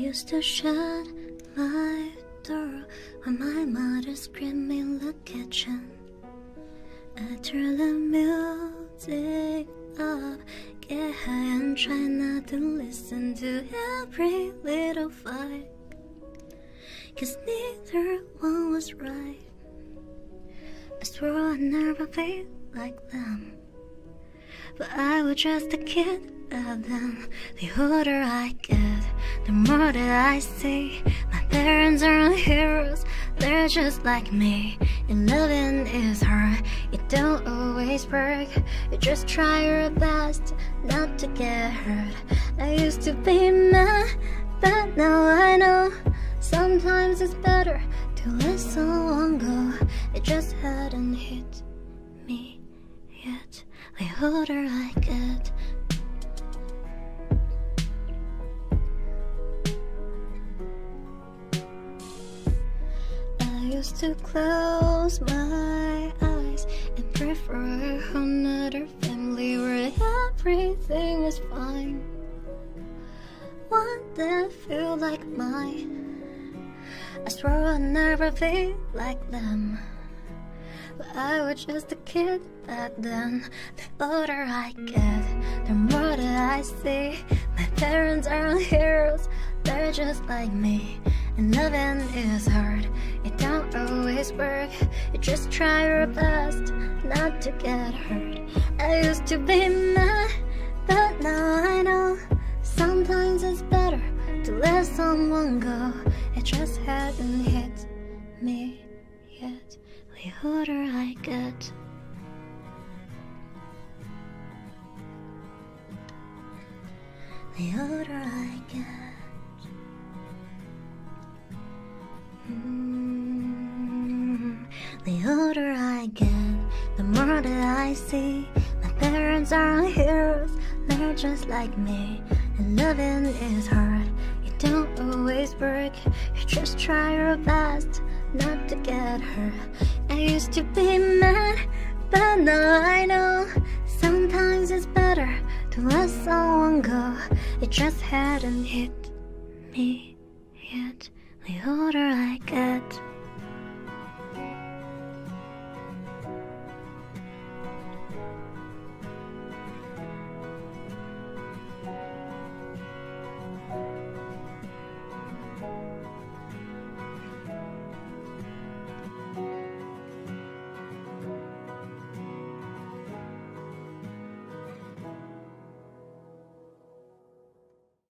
used to shut my door when my mother screamed in the kitchen. I turn the music up, get high and try not to listen to every little fight, 'cause neither one was right. I swore I'd never be like them, but I was just a kid back then. The older I get, the more that I see my parents aren't heroes, they're just like me. And loving is hard, it don't always work. You just try your best not to get hurt. I used to be mad, but now I know sometimes it's better to let someone go. It just hadn't hit me yet. The older I get, I used to close my eyes and pray for another family where everything is fine, one that feel like mine. I swore I'd never be like them, but I was just a kid back then. The older I get, the more that I see my parents aren't heroes, they're just like me. And loving is hard, it don't always work. You just try your best not to get hurt. I used to be mad, but now I know sometimes it's better to let someone go. It just hadn't hit me yet. The older I get, the older I get. The older I get, the more that I see my parents aren't heroes, they're just like me. And loving is hard, it don't always work. You just try your best not to get hurt. I used to be mad, but now I know sometimes it's better to let someone go. It just hadn't hit me yet. The older I get,